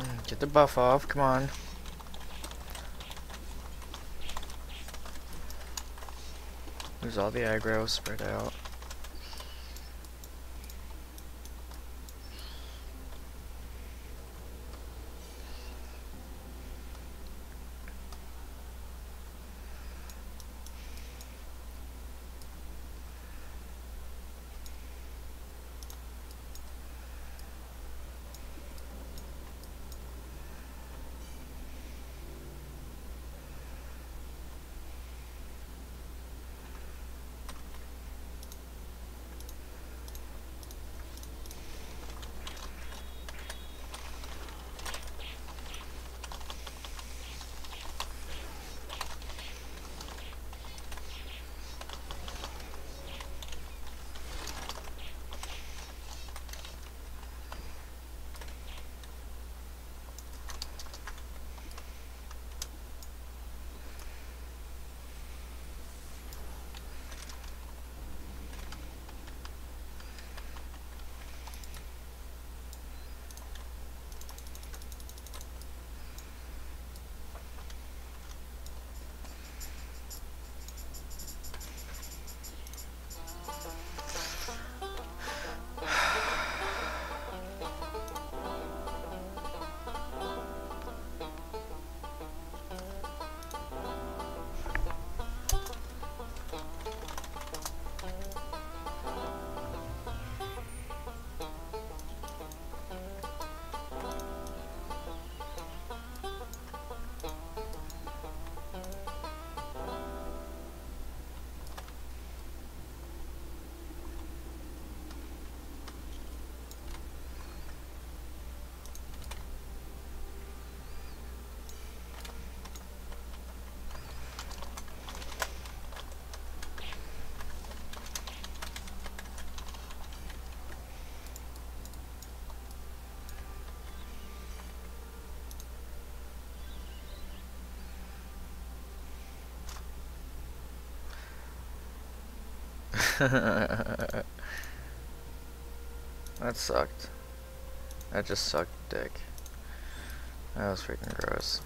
Get the buff off, come on. There's all the aggro spread out. That sucked. That just sucked dick. That was freaking gross.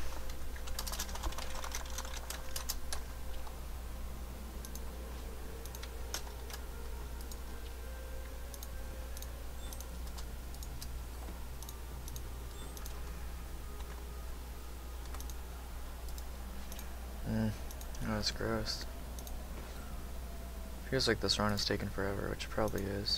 That was gross. Feels like this run is taking forever, which it probably is.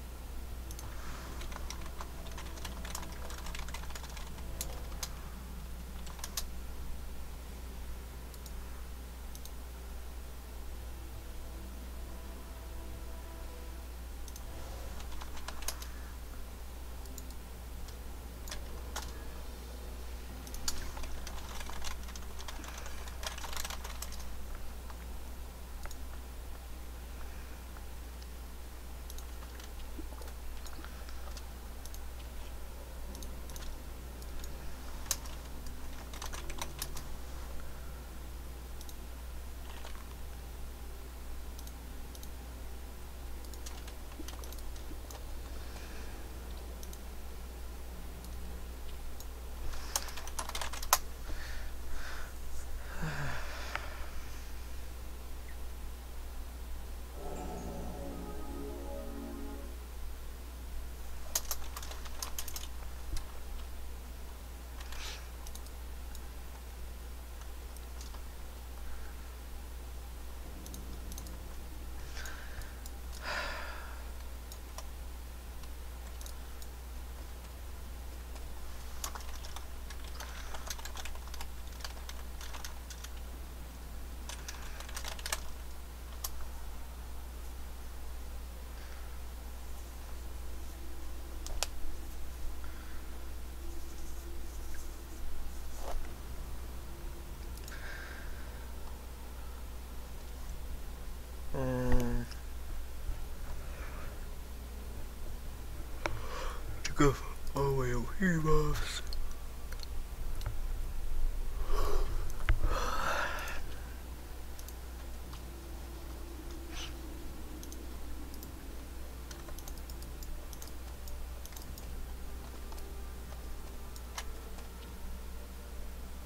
Go all the way over here, boss.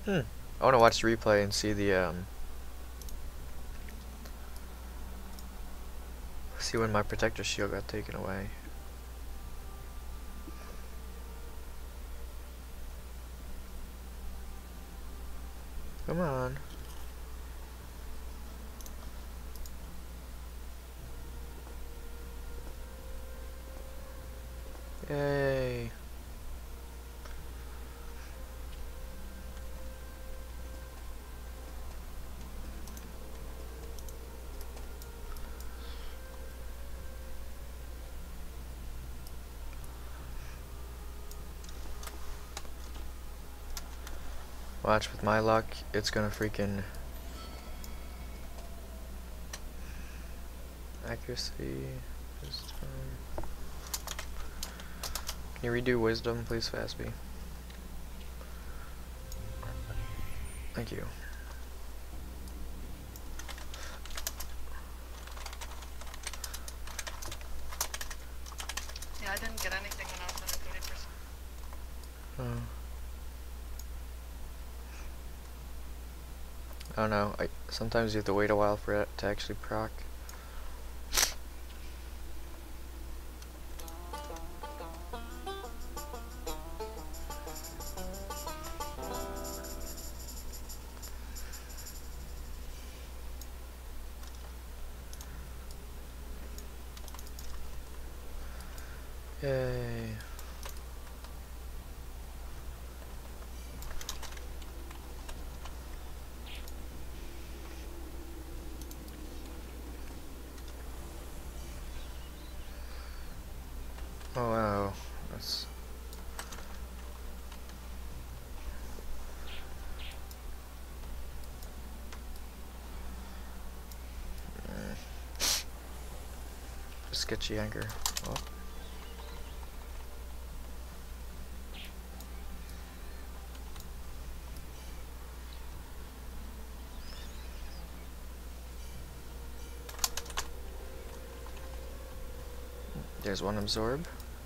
I want to watch the replay and see the see when my protector shield got taken away. Come on. Yay. Watch, with my luck, it's gonna freaking accuracy. Can you redo wisdom, please, Fastby? Thank you. Yeah, I didn't get anything when I was under 30%. Oh. I don't know. Sometimes you have to wait a while for it to actually proc. Yay. Oh wow, that's sketchy anchor. Oh. There's one absorb.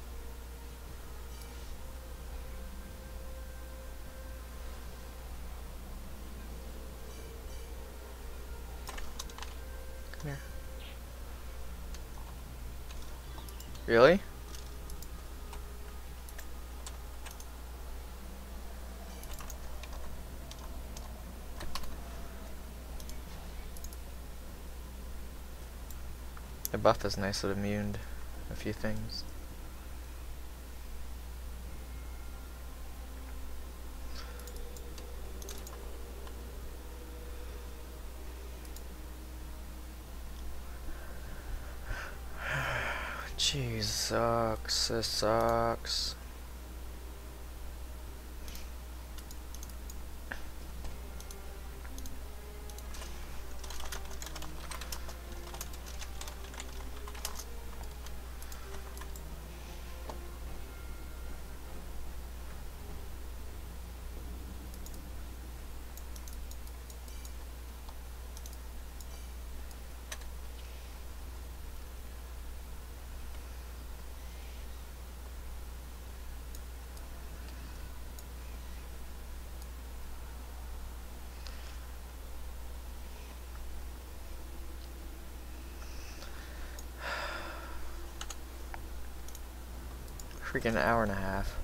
Come here. Really? The buff is nice, it immuned a few things. Jeez, sucks. This sucks. Freaking hour and a half.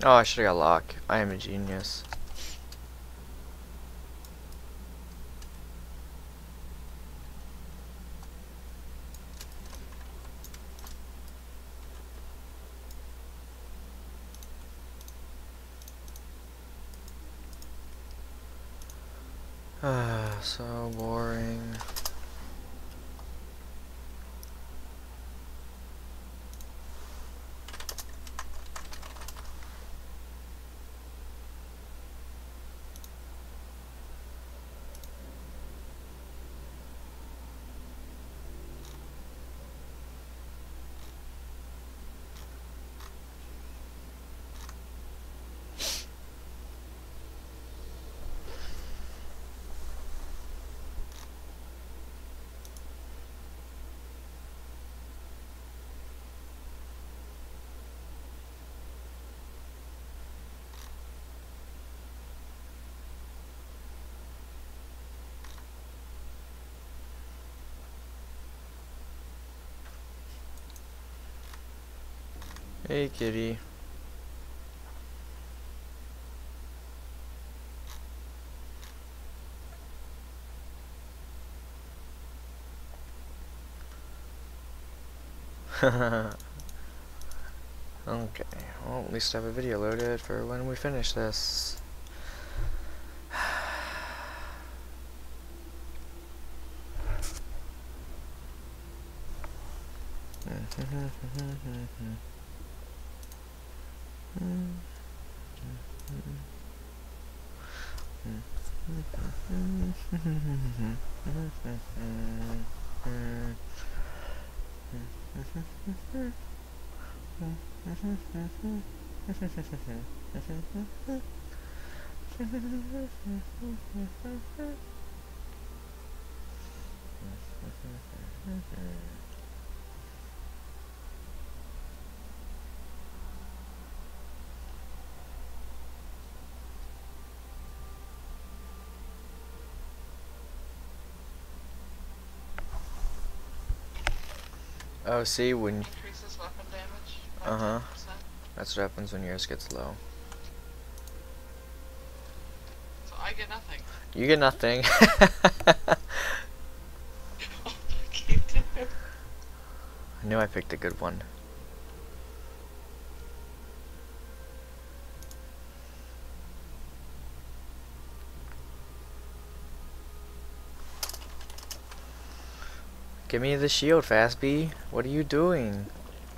Oh, I should have got lock. I am a genius. So boring. Hey, kitty. Okay, well, at least I have a video loaded for when we finish this. Oh, see, when... Increases weapon damage by Uh-huh. 10%. That's what happens when yours gets low. So I get nothing. You get nothing. Oh, fuck you do. I knew I picked a good one. Give me the shield, Fastbee. What are you doing?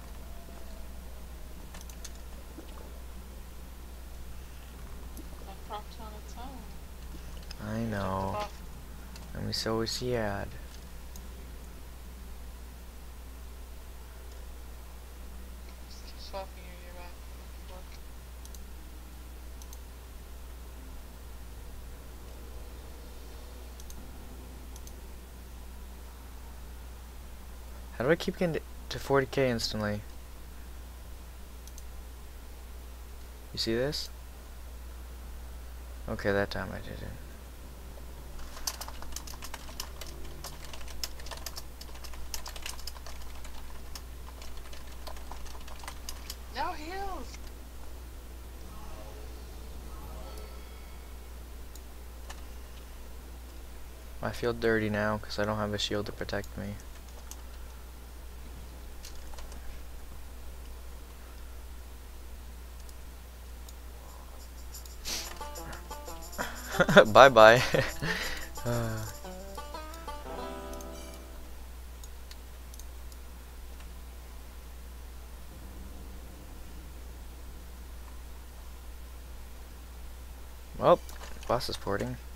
That procs on its own. I know. And we so is sad. Swapping your back. Look. How do I keep getting to 40k instantly? You see this? Okay, that time I did it. No heals! I feel dirty now because I don't have a shield to protect me. Bye bye. Well, boss is porting.